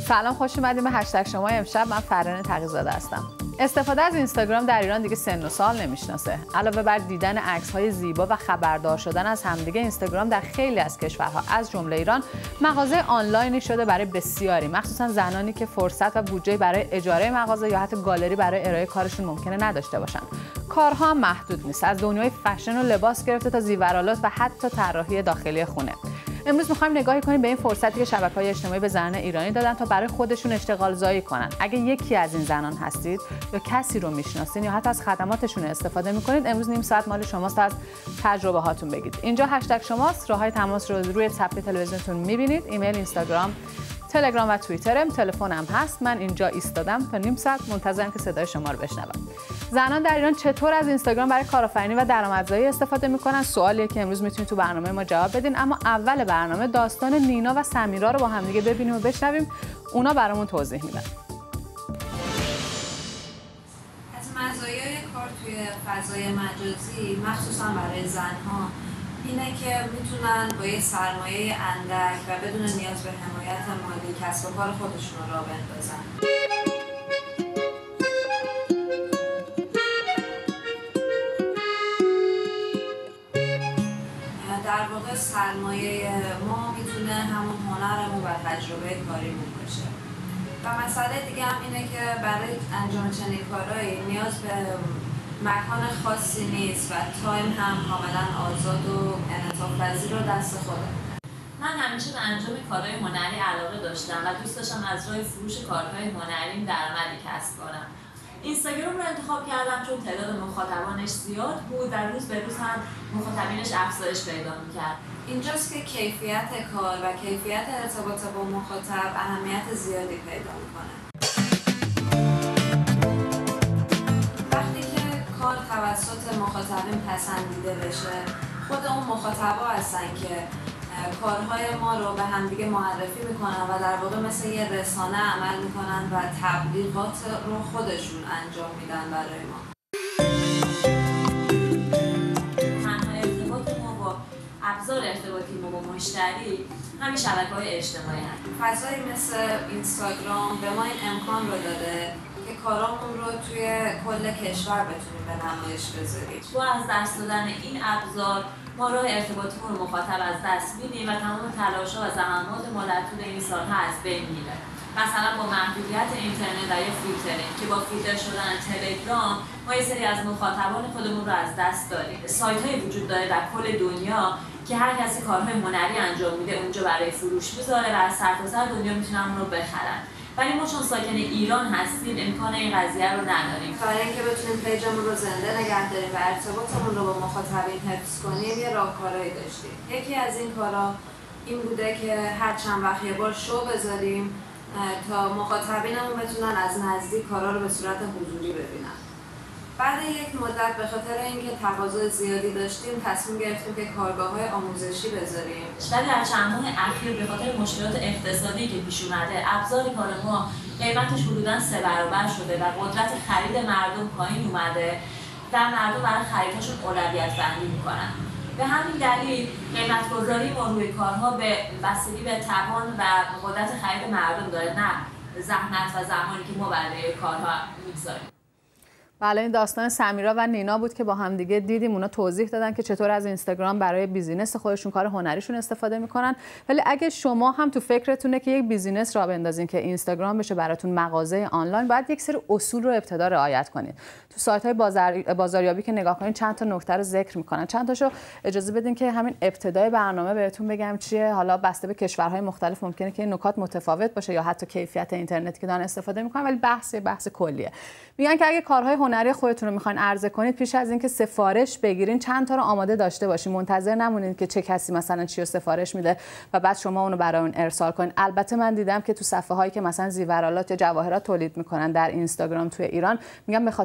سلام، خوش اومدیم به هشتگ شما. امشب من فرانه تقی‌زاده هستم. استفاده از اینستاگرام در ایران دیگه سن و سال نمیشناسه. علاوه بر دیدن عکس‌های زیبا و خبردار شدن از همدیگه، اینستاگرام در خیلی از کشورها از جمله ایران مغازه آنلاینی شده برای بسیاری، مخصوصا زنانی که فرصت و بودجه برای اجاره مغازه یا حتی گالری برای ارائه کارشون ممکنه نداشته باشن. کارها هم محدود نیست، از دنیای فشن و لباس گرفته تا زیورآلات و حتی طراحی داخلی خونه. امروز می‌خوایم نگاهی کنیم به این فرصتی که شبکه‌های اجتماعی به زنان ایرانی دادن تا برای خودشون اشتغال زایی کنن. اگه یکی از این زنان هستید یا کسی رو میشناسین یا حتی از خدماتشون استفاده می‌کنید، امروز نیم ساعت مال شماست، از تجربه هاتون بگید. اینجا هشتگ شماست. راههای تماس رو روی صفحه تلویزیونتون می‌بینید. ایمیل، اینستاگرام، تلگرام و توییترم، تلفنم هست. من اینجا ایستادم تا نیم ساعت منتظرم که صدای شما رو بشنوم. زنان در ایران چطور از اینستاگرام برای کارآفرینی و درآمدزایی استفاده میکنن؟ سوالیه که امروز میتونید تو برنامه ما جواب بدین. اما اول برنامه داستان نینا و سمیرا رو با هم دیگه ببینیم و بشنویم. اونا برامون توضیح میدن. از مزایای کار توی فضای مجازی مخصوصا برای زنها اینه که میتونن با یه سرمایه اندک و بدون نیاز به حمایت مالی کسب و کار خودشون رو راه بندازن. در واقع سرمایه ما میتونه همون هنرمون و تجربه کاریمون باشه. و مسئله دیگه هم اینه که برای انجام چنین کارهایی نیاز به مکان خاصی نیست و تایم هم کاملا آزاد و انعطاف پذیر رو دست خودم. من همیشه به انجام کارهای هنری علاقه داشتم و دوست داشتم از راه فروش کارهای هنریم درآمدی کسب کنم. اینستاگرام رو انتخاب کردم چون تعداد مخاطبانش زیاد بود و روز به روز هم مخاطبینش افزایش پیدا می‌کرد. اینجاست که کیفیت کار و کیفیت ارتباط با مخاطب اهمیت زیادی پیدا می‌کنه. وقتی که کار توسط مخاطبین پسندیده بشه، خود اون مخاطبا هستن که کارهای ما رو به همدیگه معرفی میکنن و در واقع مثل یه رسانه عمل میکنن و تبلیغات رو خودشون انجام میدن برای ما. تنها ارتباط ما با ابزار ارتباطی ما با مشتری همین شبکه‌های اجتماعی هست. فضایی مثل اینستاگرام به ما این امکان رو داده که کارامون رو توی کل کشور بتونیم به نمایش بذاریم. با از دست دادن این ابزار ما راه ارتباطیمون رو مخاطب از دست میدیم و تمام تلاش‌ها و زحمات ما در طول این سال‌ها از بین میره. مثلا با محدودیت اینترنت و یا فیلترینگ که با فیلتر شدن تلگرام ما یه سری از مخاطبان خودمون رو از دست داریم. سایت‌هایی وجود داره در کل دنیا که هر کسی کارهای هنری انجام میده اونجا برای فروش میذاره و از سرتاسر دنیا میتونن اون رو بخرن. ولی ما چون ساکن ایران هستیم امکان این قضیه رو نداریم. برای اینکه بتونیم پیجمون رو زنده نگه داریم و ارتباطمون رو با مخاطبین حفظ کنیم یه راهکارهایی داشتیم. یکی از این کارا این بوده که هر چند وقت یه بار شو بذاریم تا مخاطبینمون بتونن از نزدیک کارا رو به صورت حضوری ببینن. بعد یک مدت به خاطر اینکه تقاضای زیادی داشتیم تصمیم گرفتیم که کارگاه‌های آموزشی بذاریم. ولی در چند ماه اخیر به خاطر مشکلات اقتصادی که پیش اومده ابزار کار ما قیمتش حدوداً 3 برابر شده و قدرت خرید مردم پایین اومده و مردم برای خریدشون اولویت بندی میکنن. به همین دلیل قیمت‌گذاری ما روی کارها به بستگی به توان و قدرت خرید مردم داره، نه زحمت و زمانی که ما برای کارها می‌گذاریم. بله، این داستان سمیرا و نینا بود که با هم دیگه دیدیم. اونا توضیح دادن که چطور از اینستاگرام برای بیزینس خودشون، کار هنریشون استفاده میکنن. ولی اگه شما هم تو فکرتونه که یک بیزینس را بندازین که اینستاگرام بشه براتون مغازه آنلاین، باید یک سری اصول رو ابتدا رعایت کنید. تو سایت‌های بازاریابی که نگاه کنید چند تا نکته رو ذکر میکنن. چند تاشو اجازه بدین که همین ابتدای برنامه بهتون بگم چیه. حالا بسته به کشورهای مختلف ممکنه که این نکات متفاوت باشه یا حتی کیفیت اینترنتی که دارن استفاده میکنن، ولی بحث کلیه. میگن که اگه کارهای هنری خودتون رو میخواین عرضه کنید، پیش از اینکه سفارش بگیرین چند تا رو آماده داشته باشین. منتظر نمونید که چه کسی مثلا چی رو سفارش میده و بعد شما اونو برای اون ارسال کنین. البته من دیدم که تو صفحه هایی که مثلا زیورآلات یا جواهرات تولید میکنن در اینستاگرام توی ایران، میگم به خاطر بالا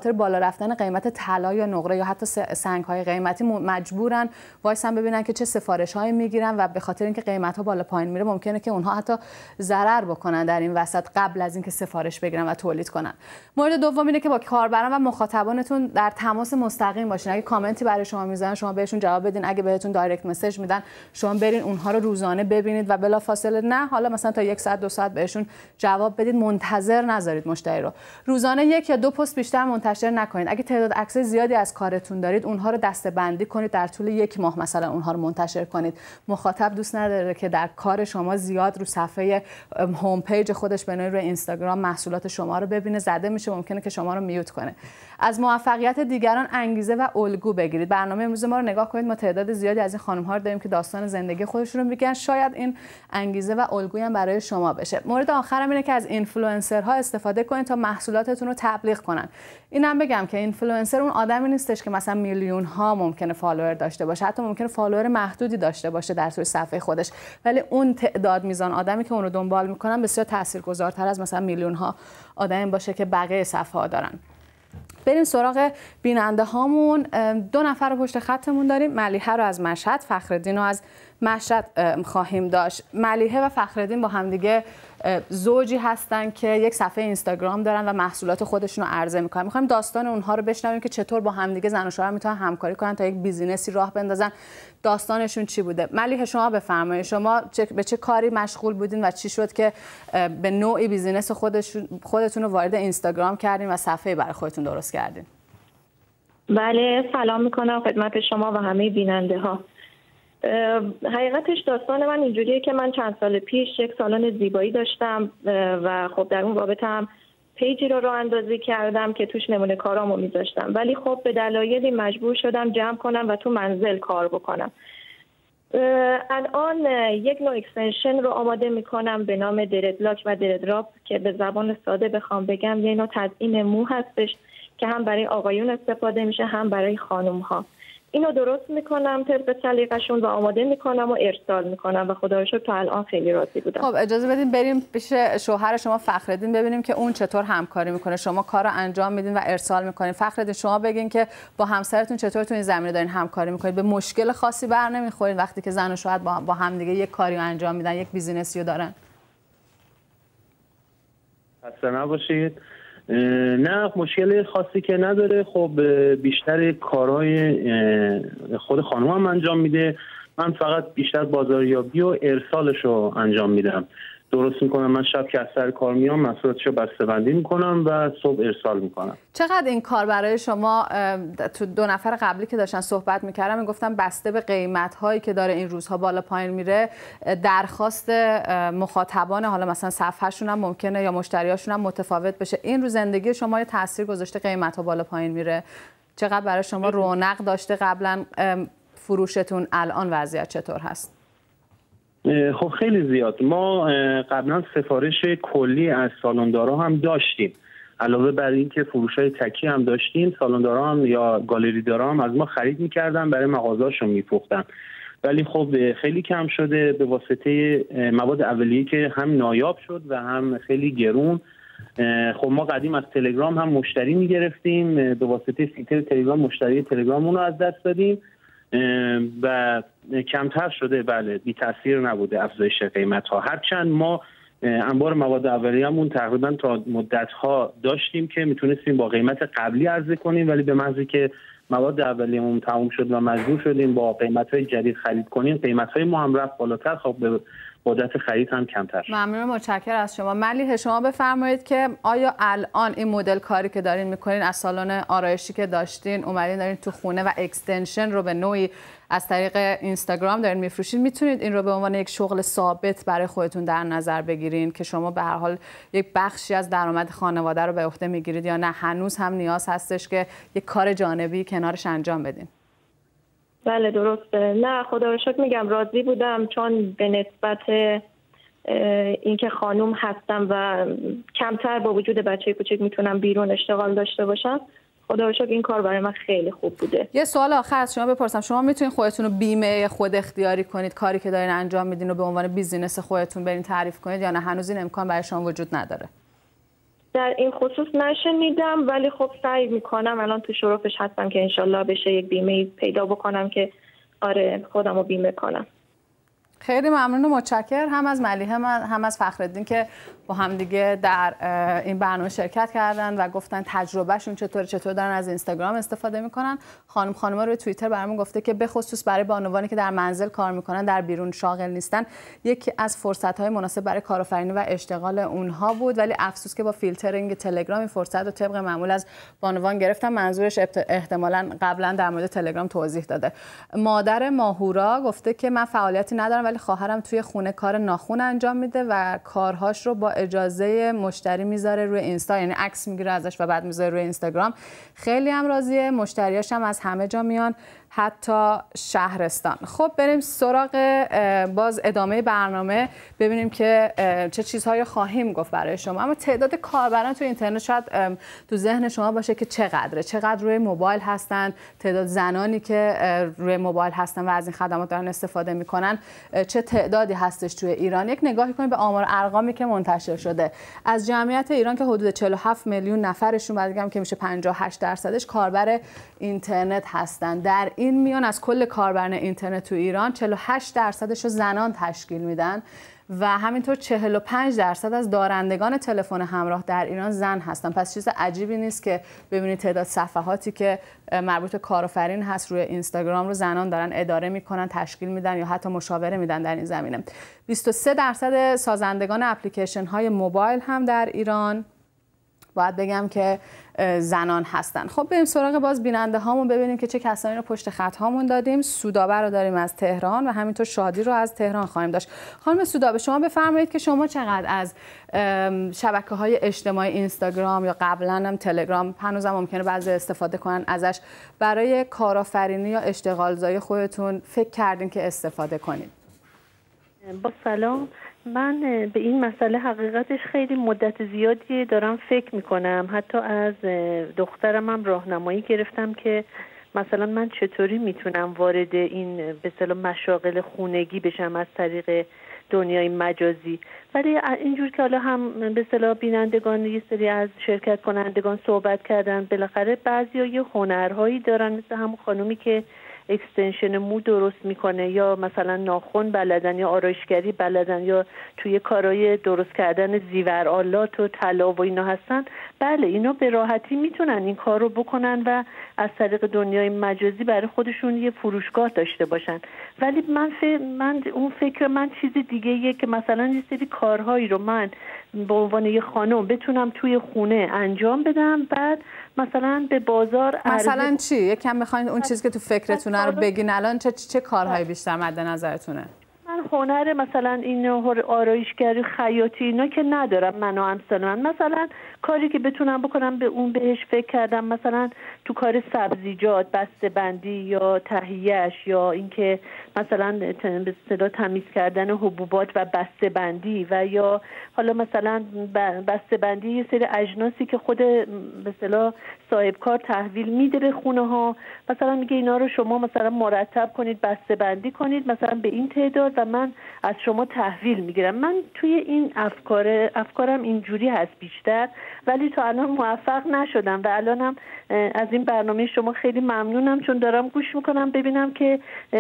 رفتن قیمت طلا یا نقره یا حتی سنگ‌های قیمتی مجبورن وایسن ببینن که چه سفارش‌هایی میگیرن و به خاطر اینکه قیمت‌ها بالا پایین میره ممکنه که اونها حتی ضرر بکنن در این وسط قبل از اینکه سفارش بگیرن و تولید کنن. مورد دوم اینه که با کاربران و مخاطبانتون در تماس مستقیم باشین. اگه کامنتی برای شما میذارن شما بهشون جواب بدین، اگه بهتون دایرکت مسیج میدن شما برین اونها رو روزانه ببینید و بلافاصله نه حالا مثلا تا 1 ساعت 2 ساعت بهشون جواب بدید، منتظر نذارید مشتری رو. روزانه 1 یا 2 پست بیشتر منتشر نکنید. اگه تعداد عکس زیادی از کارتون دارید اونها رو دسته‌بندی کنید، در طول 1 ماه مثلا اونها رو منتشر کنید. مخاطب دوست نداره که در کار شما زیاد رو صفحه هوم پیج خودش بنویسه روی اینستاگرام محصولات شما رو ببینه، زده میشه، ممکنه که شما رو میوت کنه. از موفقیت دیگران انگیزه و الگو بگیرید. برنامه امروز ما رو نگاه کنید، ما تعداد زیادی از این خانم‌ها رو داریم که داستان زندگی خودشون رو میگن، شاید این انگیزه و الگویی هم برای شما بشه. مورد آخرم اینه که از اینفلوئنسرها استفاده کنید تا محصولاتتون رو تبلیغ کنن. اینم بگم که اینفلوئنسر اون آدمی نیستش که مثلا میلیون ها ممکنه فالوور داشته باشه، حتی ممکنه فالوور محدودی داشته باشه در توی صفحه خودش، ولی اون تعداد میزان آدمی که اون رو دنبال میکنن بسیار تاثیرگذارتر از مثلا میلیون ها آدم باشه که بقیه صفحه ها دارن. بریم سراغ بیننده هامون. 2 نفر رو پشت خطمون داریم. ملیحه رو از مشهد، فخرالدین رو از مشهد خواهیم داشت. ملیحه و فخرالدین با همدیگه زوجی هستن که یک صفحه اینستاگرام دارن و محصولات خودشون رو عرضه میکنن. میخوایم داستان اونها رو بشنویم که چطور با همدیگه زن و شوهر میتونن همکاری کنن تا یک بیزینسی راه بندازن. داستانشون چی بوده؟ ملیحه شما بفرمایید، شما به چه کاری مشغول بودین و چی شد که به نوعی بیزینس خودتون رو وارد اینستاگرام کردین و صفحه برای خودتون درست کردین؟ بله، سلام میکنم خدمت شما و همه بیننده ها. حقیقتش داستان من اینجوریه که من چند سال پیش یک سالن زیبایی داشتم و خب در اون رابطه هم پیجی رو راه اندازی کردم که توش نمونه کارامو میذاشتم، ولی خب به دلایلی مجبور شدم جمع کنم و تو منزل کار بکنم. الان یک نوع اکستنشن رو آماده میکنم به نام دردلاک و دردراپ که به زبان ساده بخوام بگم یه نوع تزیین مو هستش که هم برای آقایون استفاده میشه هم برای خانم ها. اینو درست میکنم طبق سلیقه‌شون و آماده میکنم و ارسال میکنم و خدا رو شکر تا الان خیلی راضی بودم. خب اجازه بدین بریم پیش شوهر شما فخرالدین ببینیم که اون چطور همکاری میکنه. شما کار رو انجام میدین و ارسال میکنین. فخرالدین شما بگین که با همسرتون چطور تو این زمینه دارین همکاری میکنید؟ به مشکل خاصی بر نمیخورین وقتی که زن و شوهر با همدیگه یک کاری رو انجام میدن، یک بیزینسی رو دارن؟ خسته نباشید. نه مشکل خاصی که نداره. خب بیشتر کارهای خود خانم هم انجام میده، من فقط بیشتر بازاریابی و ارسالش رو انجام میدم. درست میکنم، من شب که از سر کار میام محصولاتش رو بسته‌بندی میکنم و صبح ارسال میکنم. چقدر این کار برای شما؟ تو 2 نفر قبلی که داشتن صحبت میکردم میگفتم بسته به قیمت هایی که داره این روزها بالا پایین میره درخواست مخاطبان حالا مثلا صفحهشون هم ممکنه یا مشتریاشون هم متفاوت بشه. این رو زندگی شما یه تاثیر گذاشته قیمت ها بالا پایین میره؟ چقدر برای شما رونق داشته قبلا فروشتون؟ الان وضعیت چطور هست؟ خب خیلی زیاد. ما قبلا سفارش کلی از سالندارا هم داشتیم، علاوه بر این که فروش‌های تکی هم داشتیم، سالندارا هم یا گالریدارا هم از ما خرید می‌کردن برای مغازه‌شون می‌فروختن، ولی خب خیلی کم شده به واسطه مواد اولیه‌ای که هم نایاب شد و هم خیلی گرون. خب ما قدیم از تلگرام هم مشتری می‌گرفتیم، به واسطه فیلتر تلگرام مشتری تلگراممون رو از دست دادیم و کمتر شده. بله بی تاثیر نبوده افزایش قیمت ها، هرچند ما انبار مواد اولیه‌مون تقریبا تا مدت ها داشتیم که میتونستیم با قیمت قبلی عرضه کنیم، ولی به محضی که مواد اولیه‌مون تموم شد و مجبور شدیم با قیمت‌های جدید خرید کنیم، قیمت‌های ما هم رفت بالاتر، خب به قدرت خرید هم کمتر. ممنون، متشکرم از شما. ملیحه شما بفرمایید که آیا الان این مدل کاری که دارین میکنین از سالن آرایشی که داشتین اومدین دارین تو خونه و اکستنشن رو به نوعی از طریق اینستاگرام دارین میفروشین، میتونید این رو به عنوان یک شغل ثابت برای خودتون در نظر بگیرین که شما به هر حال یک بخشی از درآمد خانواده رو به عهده میگیرید، یا نه هنوز هم نیاز هستش که یک کار جانبی کنارش انجام بدین؟ بله درسته. نه خدا رو شکر میگم راضی بودم، چون به نسبت اینکه خانوم هستم و کمتر با وجود بچه کوچک میتونم بیرون اشتغال داشته باشم، خدا رو شکر این کار برای من خیلی خوب بوده. یه سوال آخر از شما بپرسم، شما میتونید خودتون رو بیمه خود اختیاری کنید، کاری که دارین انجام میدین رو به عنوان بیزینس خودتون برین تعریف کنید، یا نه هنوز این امکان برای شما وجود نداره؟ در این خصوص نشنیدم، ولی خب سعی میکنم الان تو شرفش هستم که انشالله بشه یک بیمه پیدا بکنم که آره خودم رو بیمه کنم. خیلی ممنون و متشکر هم از ملیحه هم از فخرالدین که با همدیگه در این برنامه شرکت کردن و گفتن تجربهشون چطور دارن از اینستاگرام استفاده میکنن. خانم‌ها روی توییتر برامون گفته که به خصوص برای بانوانی که در منزل کار میکنن، در بیرون شاغل نیستن، یکی از فرصت‌های مناسب برای کارآفرینی و اشتغال اونها بود، ولی افسوس که با فیلترینگ تلگرام این فرصت رو طبق معمول از بانوان گرفتن. منظورش احتمالاً قبلا در مورد تلگرام توضیح داده. مادر ماهورا گفته که من فعالیتی ندارم ولی خواهرم توی خونه کار ناخن انجام میده و کارهاش رو با اجازه مشتری میذاره روی اینستا، یعنی عکس میگیره ازش و بعد میذاره روی اینستاگرام. خیلی هم راضیه. مشتریاش هم از همه جا میان، حتی شهرستان. خب بریم سراغ باز ادامه برنامه، ببینیم که چه چیزهایی خواهیم گفت برای شما. اما تعداد کاربران تو اینترنت شاید تو ذهن شما باشه که چقدر روی موبایل هستن، تعداد زنانی که روی موبایل هستن و از این خدمات دارن استفاده میکنن چه تعدادی هستش توی ایران. یک نگاهی کنیم به آمار ارقامی که منتشر شده. از جمعیت ایران که حدود 47 میلیون نفرشون، بعد بگم که میشه 58% کاربر اینترنت هستن. در این میان از کل کاربران اینترنت تو ایران 48% رو زنان تشکیل میدن و همینطور 45% از دارندگان تلفن همراه در ایران زن هستن. پس چیز عجیبی نیست که ببینید تعداد صفحاتی که مربوط به کارآفرین هست روی اینستاگرام رو زنان دارن اداره میکنن، تشکیل میدن یا حتی مشاوره میدن در این زمینه. 23% سازندگان اپلیکیشن های موبایل هم در ایران باید بگم که زنان هستن. خب بریم سراغ باز بیننده هامون، ببینیم که چه کسانی رو پشت خط هامون دادیم. سودابه رو داریم از تهران و همینطور شادی رو از تهران خواهیم داشت. خانم سودابه، شما بفرمایید که شما چقدر از شبکه‌های اجتماعی اینستاگرام یا قبلا هم تلگرام، هنوزم ممکنه بعضی استفاده کنن ازش، برای کارآفرینی یا اشتغالزایی خودتون فکر کردین که استفاده کنید؟ با سلام. من به این مسئله حقیقتش خیلی مدت زیادی دارم فکر میکنم. حتی از دخترم هم راهنمایی گرفتم که مثلا من چطوری میتونم وارد این به اصطلاح مشاغل خونگی بشم از طریق دنیای مجازی. ولی اینجور که حالا هم به اصطلاح بینندگان یه سری از شرکت کنندگان صحبت کردن، بالاخره بعضیا یه هنرهایی دارن، مثل همون خانومی که اکستنشن مو درست میکنه یا مثلا ناخن بلدن یا آرایشگری بلدن یا توی کارهای درست کردن زیورآلات و طلا و اینا هستن. بله اینا به راحتی میتونن این کار رو بکنن و از طریق دنیای مجازی برای خودشون یه فروشگاه داشته باشن. ولی من اون فکر من چیز دیگه یه که مثلا یه سری کارهایی رو من به عنوان یه خانم بتونم توی خونه انجام بدم، بعد مثلا به بازار مثلا چی؟ یکم بخواید اون چیزی که تو فکرتونه رو بگین. الان چه کارهایی بیشتر مد نظرتونه؟ من هنر مثلا این آرایشگری، خیاطی اینا که ندارم من و امثال من. مثلا کاری که بتونم بکنم به اون بهش فکر کردم، مثلا تو کار سبزیجات، بسته‌بندی یا تهیه‌اش، یا اینکه مثلا به اصطلاح تمیز کردن حبوبات و بسته‌بندی، و یا حالا مثلا بسته‌بندی یه سری اجناسی که خود به اصطلاح صاحب کار تحویل میده به خونه ها، مثلا میگه اینا رو شما مثلا مرتب کنید، بسته‌بندی کنید مثلا به این تعداد و من از شما تحویل میگیرم. من توی این افکارم اینجوری هست بیشتر، ولی تا الان موفق نشدم و الانم از این برنامه شما خیلی ممنونم، چون دارم گوش میکنم ببینم که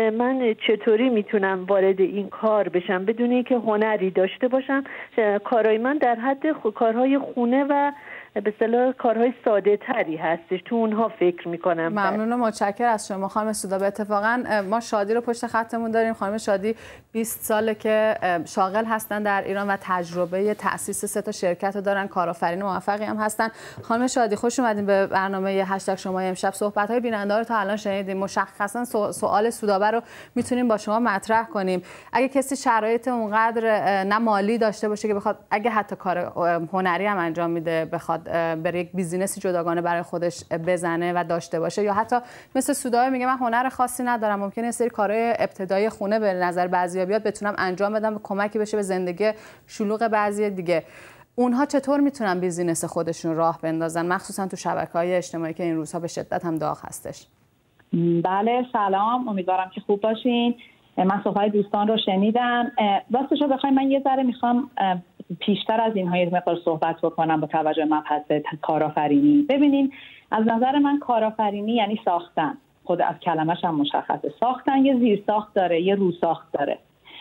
من چطوری میتونم وارد این کار بشم بدون اینکه هنری داشته باشم. کارهای من در حد کارهای خونه و به اصطلاح کارهای ساده تری هستش، تو اونها فکر میکنم. ممنون و متشکر از شما خانم سودابه. اتفاقا ما شادی رو پشت خطمون داریم. خانم شادی 20 ساله که شاغل هستن در ایران و تجربه تأسیس 3 تا شرکت رو دارن، کارآفرین موفقی هم هستن. خانم شادی خوش اومدین به برنامه هشتگ شما امشب. صحبت‌های بیننده رو تا الان شنیدیم. مشخصا سوال سودابه رو میتونیم با شما مطرح کنیم. اگه کسی شرایط اونقدر نه مالی داشته باشه که بخواد، اگه حتی کار هنری هم انجام میده، بخواد بره یک بیزینسی جداگانه برای خودش بزنه و داشته باشه، یا حتی مثل سودابه میگه من هنر خاصی ندارم، ممکنه یه سری کارهای ابتدایی خونه به نظر بعضیا بیاد بتونم انجام بدم و کمکی بشه به زندگی شلوغ بعضی دیگه، اونها چطور میتونن بیزینس خودشون راه بندازن، مخصوصا تو شبکه‌های اجتماعی که این روزها به شدت هم داغ هستش؟ بله سلام، امیدوارم که خوب باشین. من صحبت دوستان رو شنیدم. راستش رو بخوایم من یه ذره میخوام پیشتر از اینها یک مقدار صحبت بکنم با توجه به مبحث کارآفرینی. ببینین از نظر من کارآفرینی یعنی ساختن. خود از کلمش هم مشخصه. ساختن یه زیرساخت داره، یه روساخت داره.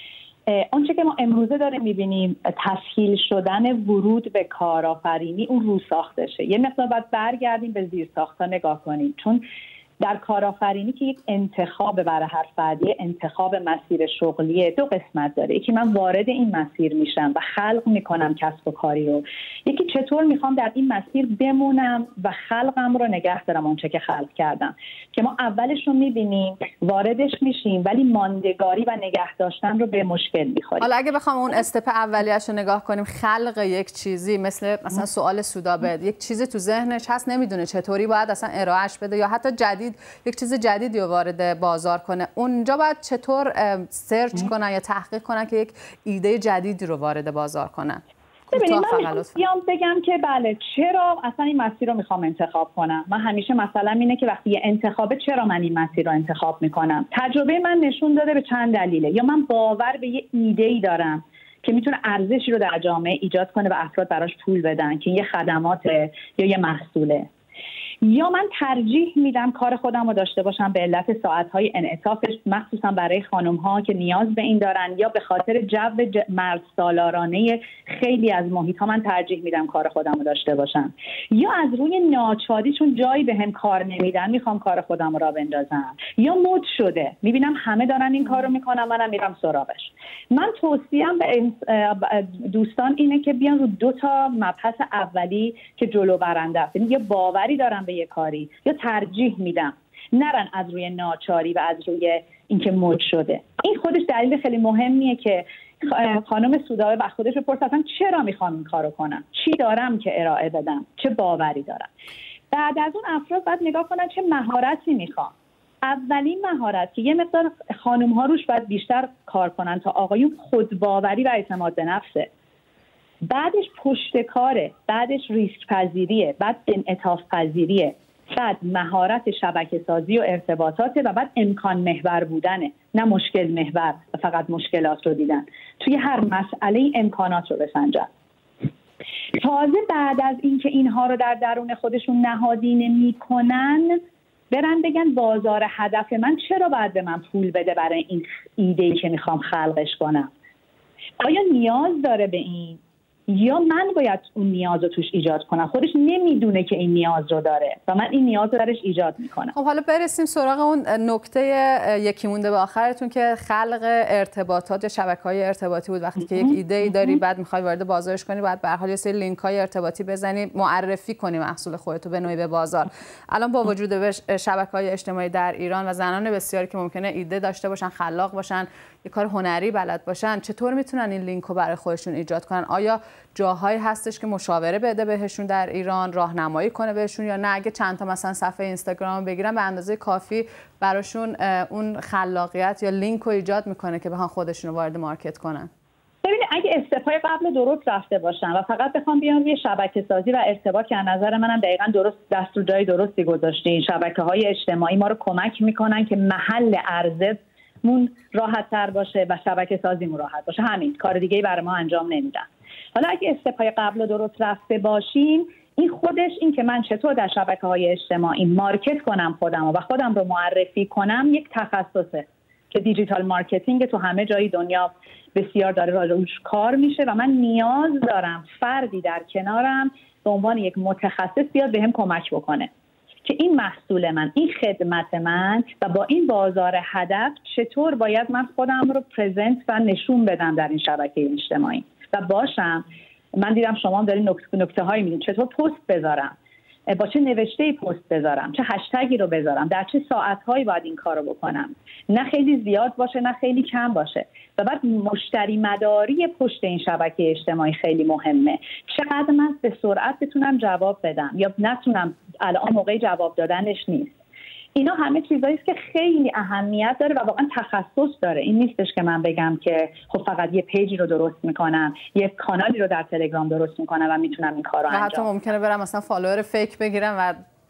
آنچه که ما امروزه داریم میبینیم تسهیل شدن ورود به کارآفرینی اون روساختشه. یه مقدار باید برگردیم به زیرساخت‌ها نگاه کنیم، چون در کارآفرینی که یک انتخاب برای هر فردی، انتخاب مسیر شغلیه، دو قسمت داره. یکی من وارد این مسیر میشم و خلق میکنم کسب و کاری رو، یکی چطور میخوام در این مسیر بمونم و خلقم رو نگه دارم اونچه که خلق کردم، که ما اولش رو میبینیم واردش میشیم ولی ماندگاری و نگه داشتن رو به مشکل میخوریم. حالا اگه بخوام اون استپ اولیه‌اش رو نگاه کنیم، خلق یک چیزی مثلا سوال سودابه، یک چیزی تو ذهنش هست نمیدونه چطوری باید اصلا ارائهش بده یا حتی یک چیز جدیدی رو وارد بازار کنه، اونجا باید چطور سرچ کنن یا تحقیق کنن که یک ایده جدیدی رو وارد بازار کنن؟ ببینید من بیام بگم که بله چرا اصلا این مسیر رو میخوام انتخاب کنم. من همیشه مثلا اینه که وقتی یه انتخابه چرا من این مسیر رو انتخاب میکنم. تجربه من نشون داده به چند دلیله. یا من باور به یه ایده‌ای دارم که میتونه ارزشی رو در جامعه ایجاد کنه و افراد براش پول بدن که یه خدماته یا یه محصوله، یا من ترجیح میدم کار خودم رو داشته باشم به علت ساعتهای انعطافش، مخصوصا برای خانم‌ها که نیاز به این دارن، یا به خاطر جو مرد سالارانه خیلی از محیط‌ها من ترجیح میدم کار خودم رو داشته باشم، یا از روی ناچاری چون جایی بهم کار نمیدن میخوام کار خودم رو راه بندازم، یا مد شده میبینم همه دارن این کارو میکنن منم میرم سراغش. من توصیه‌ام به دوستان اینه که بیان رو دو تا مبحث اولی که جلو برنده است، یعنی یه باوری دارم به یه کاری یا ترجیح میدم، نرن از روی ناچاری و از روی اینکه مد شده. این خودش دلیل خیلی مهمیه که خانم سودابه با خودش بپرسه اصلا چرا میخوام این کارو کنم، چی دارم که ارائه بدم، چه باوری دارم. بعد از اون افراد باید نگاه کنن چه مهارتی میخوام. اولین مهارت که یه مقدار خانم ها روش باید بیشتر کار کنن تا آقایون خودباوری و اعتماد به نفسه. بعدش پشتکاره، بعدش ریسک پذیریه، بعد انعطاف پذیریه، بعد مهارت شبکه سازی و ارتباطاته و بعد امکان محور بودنه، نه مشکل محور و فقط مشکلات رو دیدن. توی هر مسئله امکانات رو بسنجن. تازه بعد از اینکه اینها رو در درون خودشون نهادینه میکنن برن بگن بازار هدف من چرا باید به من پول بده برای این ایده‌ای که میخوام خلقش کنم. آیا نیاز داره به این یا من باید اون نیاز رو توش ایجاد کنم؟ خودش نمیدونه که این نیاز رو داره و من این نیاز رو درش ایجاد میکنم. خب حالا برسیم سراغ اون نکته یکی مونده به آخرتون که خلق ارتباطات یا شبکه‌های ارتباطی بود. وقتی که یک ایده‌ای داری بعد می‌خوای وارد بازارش کنی باید به هر حال یه سری لینک‌های ارتباطی بزنی، معرفی کنی محصول خودت رو به نوعی به بازار. الان با وجود شبکه‌های اجتماعی در ایران و زنان بسیاری که ممکنه ایده داشته باشن، خلاق باشن، یه کار هنری بلد باشن، چطور میتونن این لینک رو برای خودشون ایجاد کنن؟ آیا جاهایی هستش که مشاوره بده بهشون در ایران، راهنمایی کنه بهشون، یا نه اگه چند تا مثلا صفحه اینستاگرام بگیرن به اندازه کافی براشون اون خلاقیت یا لینک رو ایجاد میکنه که بخوان خودشون رو وارد مارکت کنن؟ ببینید اگه استپای قبل درست رفته باشن و فقط بخوام بیان روی شبکه سازی و ارتباط، که از نظر منم دقیقاً درست دست رو جای درستی گذاشتین، شبکه‌های اجتماعی ما رو کمک میکنن که محل عرضه مون راحت تر باشه و شبکه سازیمون راحت باشه. همین کار دیگه‌ای برای ما انجام نمیدن. حالا اگه استپای قبل درست رفته باشیم، این خودش این که من چطور در شبکه‌های اجتماعی مارکت کنم خودم و خودم رو معرفی کنم یک تخصصه که دیجیتال مارکتینگ تو همه جای دنیا بسیار داره روش کار میشه و من نیاز دارم فردی در کنارم به عنوان یک متخصص بیاد بهم کمک بکنه که این محصول من، این خدمت من و با این بازار هدف چطور باید من خودم رو پرزنت و نشون بدم در این شبکه اجتماعی و باشم. من دیدم شما هم دارین نکته هایی میدین، چطور پست بذارم، با چه نوشته‌ای پست بذارم، چه هشتگی رو بذارم، در چه ساعت‌هایی باید این کارو بکنم، نه خیلی زیاد باشه نه خیلی کم باشه. و بعد مشتری مداری پشت این شبکه اجتماعی خیلی مهمه. چقدر من به سرعت بتونم جواب بدم یا نتونم، الان موقع جواب دادنش نیست. اینا همه چیزایی است که خیلی اهمیت داره و واقعا تخصص داره. این نیستش که من بگم که خب فقط یه پیجی رو درست میکنم، یه کانالی رو در تلگرام درست میکنم و میتونم این کارو انجام بدم. حتی ممکنه برم مثلا فالوور فیک بگیرم و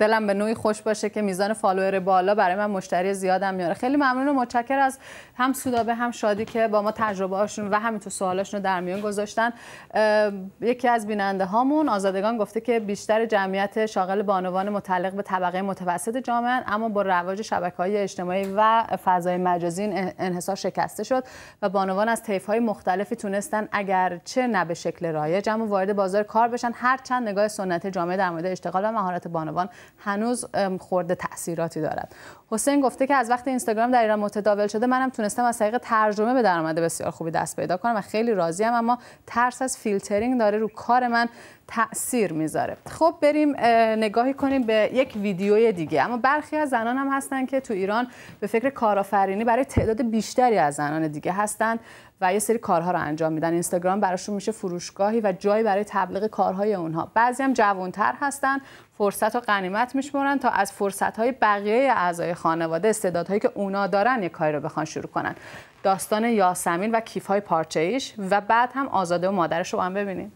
دلم به نوعی خوش باشه که میزان فالوور بالا برای من مشتری زیادم میاره. خیلی ممنون و متشکر از هم سودابه هم شادی که با ما تجربه هاشون و همینطور سوالاشون رو در میون گذاشتن. یکی از بیننده هامون آزادگان گفته که بیشتر جمعیت شاغل بانوان متعلق به طبقه متوسط جامعه، اما با رواج شبکه‌های اجتماعی و فضای مجازی انحصار شکسته شد و بانوان از طیف‌های مختلفی تونستن اگرچه نه به شکل رایج اما وارد بازار کار بشن، هرچند نگاه سنتی جامعه در مورد اشتغال و مهارت بانوان هنوز خورده تأثیراتی دارد. حسین گفته که از وقتی اینستاگرام در ایران متداول شده منم تونستم از طریق ترجمه به درآمد بسیار خوبی دست پیدا کنم و خیلی راضیم، اما ترس از فیلترینگ داره رو کار من تأثیر میذاره. خب بریم نگاهی کنیم به یک ویدیوی دیگه. اما برخی از زنان هم هستن که تو ایران به فکر کارآفرینی برای تعداد بیشتری از زنان دیگه هستن و یه سری کارها رو انجام میدن. اینستاگرام براشون میشه فروشگاهی و جایی برای تبلیغ کارهای اونها. بعضی هم جوانتر هستن، فرصت و غنیمت میشمرن تا از فرصت‌های بقیه اعضای خانواده، استعدادهایی که اونا دارن یک کاری رو بخوان شروع کنن. داستان یاسمین و کیف‌های پارچه‌ایش و بعد هم آزاده و مادرش رو هم ببینیم.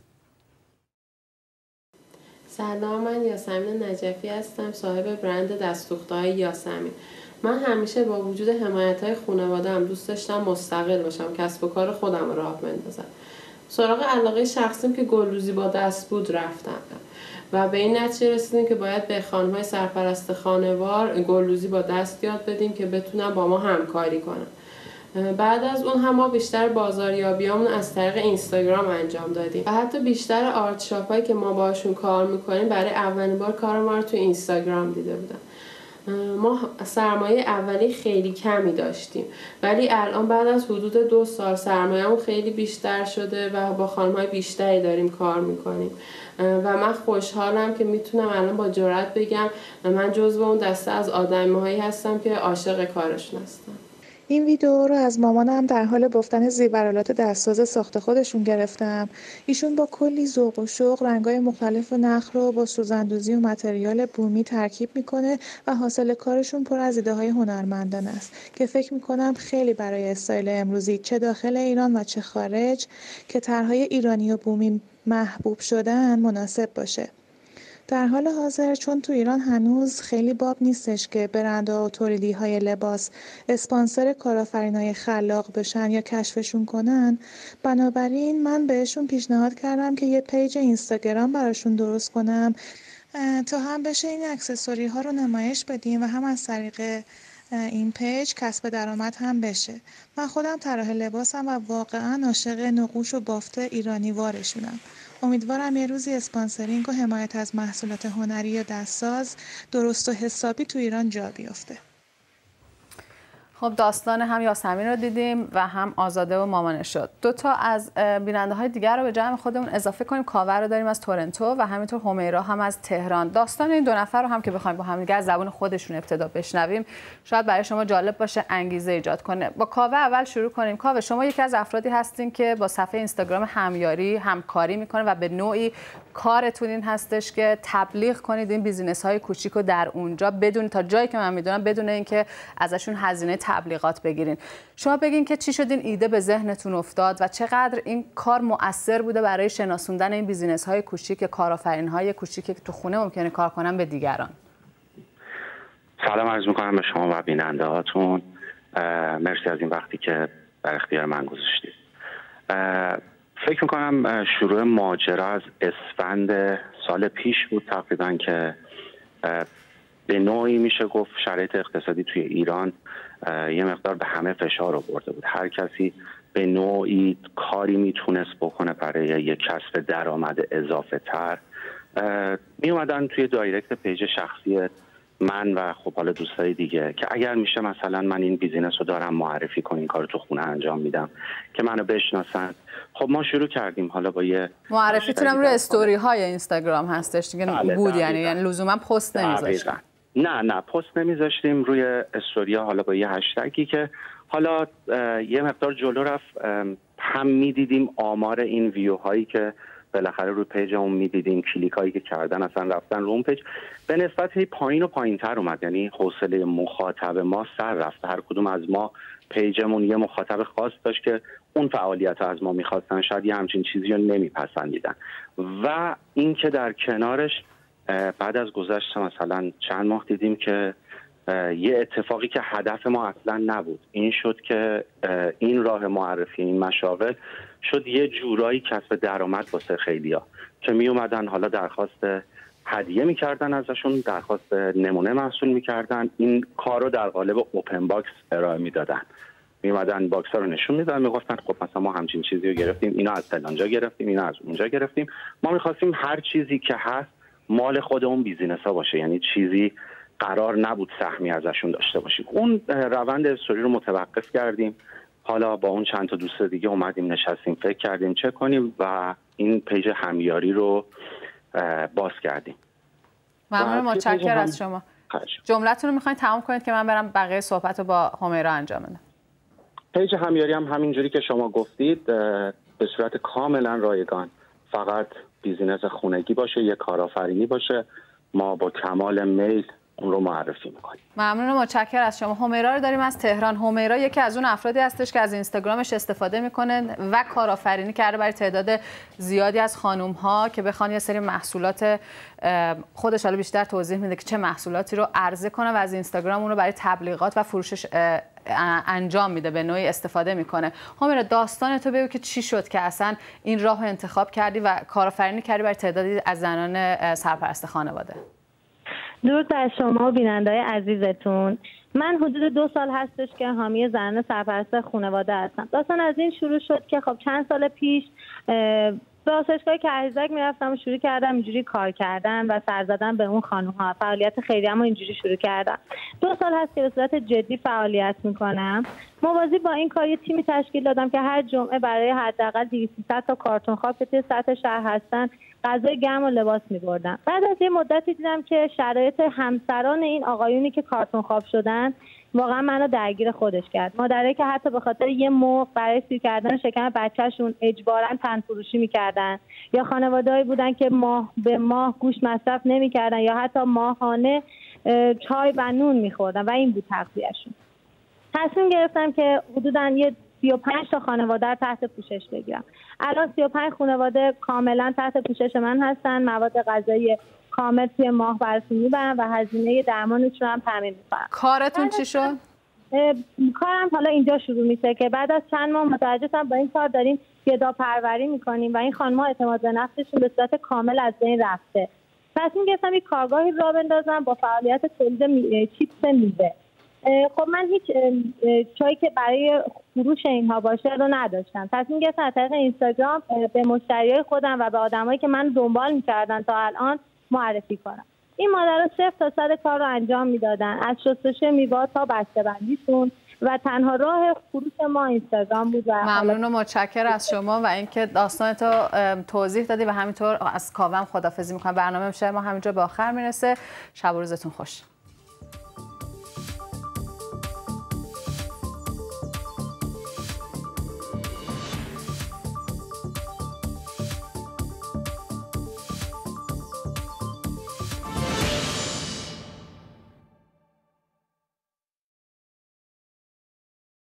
سلام، من یاسمین نجفی هستم، صاحب برند دست‌سوخته‌های یاسمین. من همیشه با وجود حمایت‌های خانواده‌ام دوست داشتم مستقل باشم، کسب و کار خودم رو راه بندازم. سراغ علاقه شخصیم که گلدوزی با دست بود رفتم و به این نتیجه رسیدیم که باید به خانم‌های سرپرست خانوار گلدوزی با دست یاد بدیم که بتونن با ما همکاری کنن. بعد از اون هم ما بیشتر بازاریابیامون از طریق اینستاگرام انجام دادیم و حتی بیشتر آرت شاپایی که ما باشون کار میکنیم برای اولین بار کار ما رو تو اینستاگرام دیده بودن. ما سرمایه اولی خیلی کمی داشتیم ولی الان بعد از حدود 2 سال سرمایه‌مون خیلی بیشتر شده و با خانم‌های بیشتری داریم کار میکنیم و من خوشحالم که میتونم الان با جرئت بگم من جزو اون دسته از آدم‌هایی هستم که عاشق کارشون هستم. این ویدیو رو از مامانم در حال بافتن زیورالات دستساز ساخت خودشون گرفتم. ایشون با کلی ذوق و شوق رنگ‌های مختلف نخ رو با سوزندوزی و متریال بومی ترکیب میکنه و حاصل کارشون پر از ایده‌های هنرمندانه است که فکر میکنم خیلی برای استایل امروزی چه داخل ایران و چه خارج که طرح‌های ایرانی و بومی محبوب شدن مناسب باشه. در حال حاضر چون تو ایران هنوز خیلی باب نیستش که برندها و تولیدی‌های لباس اسپانسر کارآفرینای خلاق بشن یا کشفشون کنن، بنابراین من بهشون پیشنهاد کردم که یه پیج اینستاگرام براشون درست کنم تا هم بشه این اکسسوری ها رو نمایش بدیم و هم از طریق این پیج کسب درآمد هم بشه. من خودم طراح لباسم و واقعا عاشق نقوش و بافت ایرانی وارشونم. امیدوارم یه روزی اسپانسرینگ و حمایت از محصولات هنری یا دستساز درست و حسابی تو ایران جا بیفته. خب داستان هم یاسمین رو دیدیم و هم آزاده و مامانش شد. 2 تا از بیننده های دیگر رو به جمع خودمون اضافه کنیم. کاور رو داریم از تورنتو و همینطور همیرا هم از تهران. داستان این 2 نفر رو هم که بخوایم با هم دیگه از زبان خودشون ابتدا بشنویم شاید برای شما جالب باشه، انگیزه ایجاد کنه. با کاوه اول شروع کنیم. کاوه، شما یکی از افرادی هستین که با صفحه اینستاگرام همکاری میکنه و به نوعی کارتون این هستش که تبلیغ کنید این بیزینس‌های کوچیک رو در اونجا بدون تا جایی که من میدونم بدون اینکه ازشون هزینه تبلیغات بگیرین. شما بگین که چی شد این ایده به ذهنتون افتاد و چقدر این کار مؤثر بوده برای شناسوندن این بیزینس‌های کوچیک، کارآفرین‌های کوچیکی که تو خونه ممکنه کار کنن به دیگران. سلام عرض می‌کنم به شما و بیننده‌هاتون. مرسی از این وقتی که در اختیار من گذاشتید. فکر می‌کنم شروع ماجرا از اسفند سال پیش بود تقریبا که به نوعی میشه گفت شرایط اقتصادی توی ایران یه مقدار به همه فشار آورده بود. هر کسی به نوعی کاری میتونست بکنه برای یک کسب درآمد اضافه تر. می اومدن توی دایرکت پیج شخصی من و خب حالا دوستای دیگه که اگر میشه مثلا من این بیزینس رو دارم معرفی کنین، این کار تو خونه انجام میدم که منو بشناسن. خب ما شروع کردیم حالا با یه معرفیتون هم روی استوری های اینستاگرام هستش دیگه. بود یعنی لزوما پست نمیذاشتیم. نه پست نمیذاشتیم روی استوریا، حالا با یه هشتگی که حالا یه مقدار جلو رفت هم میدیدیم آمار این ویوهایی که بالاخره روی پیجمون میدیدیم، کلیک هایی که کردن اصلا رفتن رو اون پیج به نسبت پایین و پایین تر اومد. یعنی حوصله مخاطب ما سر رفت. هر کدوم از ما پیجمون یه مخاطب خاص داشت که اون فعالیت ها از ما میخواستن، شاید یه همچین چیزی رو نمیپسندیدن و این که در کنارش بعد از گذشت مثلا چند ماه دیدیم که یه اتفاقی که هدف ما اصلا نبود این شد که این راه معرفی این مشاغل شد یه جورایی کسب درآمد واسه خیلیا که می اومدن حالا درخواست هدیه میکردن ازشون، درخواست نمونه محصول میکردن، این کار رو در قالب اوپن باکس ارائه میدادن. می اومدن باکس ها رو نشون میدادن، میگفتن خب مثلا ما همچین چیزی رو گرفتیم، اینو از فلانجا گرفتیم، اینو از اونجا گرفتیم. ما میخواستیم هر چیزی که هست مال خود اون بیزینس ها باشه، یعنی چیزی قرار نبود سهمی ازشون داشته باشیم. اون روند استوری رو متوقف کردیم. حالا با اون چند تا دوست دیگه اومدیم نشستیم فکر کردیم چه کنیم و این پیج همیاری رو باز کردیم. ممنون، متشکرم از شما. جملتون رو میخواین تمام کنید که من برم بقیه صحبت رو با همیرا انجام بدم. پیج همیاری هم همینجوری که شما گفتید به صورت کاملا رایگان فقط بیزینس خونگی باشه، یک کارآفرینی باشه، ما با کمال میل اون رو معرفی میکنیم. ممنون و متشکرم از شما. همیرا رو داریم از تهران. همیرا یکی از اون افرادی هستش که از اینستاگرامش استفاده میکنه و کارآفرینی کرده برای تعداد زیادی از خانم ها که بخوان یه سری محصولات، خودش حالا بیشتر توضیح میده که چه محصولاتی رو عرضه کنه و از اینستاگرام اون رو برای تبلیغات و فروشش انجام میده، به نوعی استفاده میکنه. همیرا داستان تو بگو که چی شد که اصلا این راه رو انتخاب کردی و کارآفرینی کردی برای تعدادی از زنان سرپرست خانواده؟ درود بر شما و بیننده‌های عزیزتون. من حدود 2 سال هستش که حامی زنان سرپرست خانواده هستم. داستان از این شروع شد که خب چند سال پیش به آسایشگاه کهریزک میرفتم و شروع کردم اینجوری کار کردن و سر زدن به اون خانوم‌ها. فعالیت خیریه‌مو اینجوری شروع کردم. 2 سال هست که به صورت جدی فعالیت میکنم. موازی با این کار یه تیمی تشکیل دادم که هر جمعه برای حداقل 200 تا کارتون خواب که توی سطح شهر هستن غذای گرم و لباس می‌بردم. بعد از یه مدتی دیدم که شرایط همسران این آقایونی که کارتون خواب شدن واقعا منو درگیر خودش کرد. مادرایی که حتی به خاطر یه مرغ برای سیر کردن شکم بچه‌شون اجباراً تن فروشی می‌کردن، یا خانواده‌ای بودن که ماه به ماه گوشت مصرف نمی‌کردن یا حتی ماهانه چای و نون می‌خوردن و این بود تغذیه‌شون. تصمیم گرفتم که حدوداً یه 35 تا خانواده تحت پوشش بگیرم. الان 35 خانواده کاملا تحت پوشش من هستن. مواد غذایی کامل توی ماه براتون میبرم و هزینه درمانشون هم تامین میکنم. کارتون چی شد؟ کارم حالا اینجا شروع میشه که بعد از چند ماه متوجه شدم با این کار داریم گداپروری میکنیم و این خانم‌ها اعتماد به نفسشون به صورت کامل از بین رفته. تصمیم گرفتم یک کارگاهی راه بندازم با فعالیت تولید چیپس میوه. خب من هیچ چایی که برای فروش اینها باشه رو نداشتم. تصمیم گرفتم از طریق اینستاگرام به مشتریای خودم و به آدمایی که من دنبال می‌کردن تا الان معرفی کنم. این مادرها 0 تا 100 کار رو انجام میدادن، از شستشوی میوه تا بسته‌بندیشون، و تنها راه فروش ما اینستاگرام بود. ممنون و متشکرم از شما و اینکه داستانتو توضیح دادی و همینطور از کاوم خداحافظی می‌کنم. برنامه امشب ما همینجا به آخر میرسه. شب و روزتون خوش.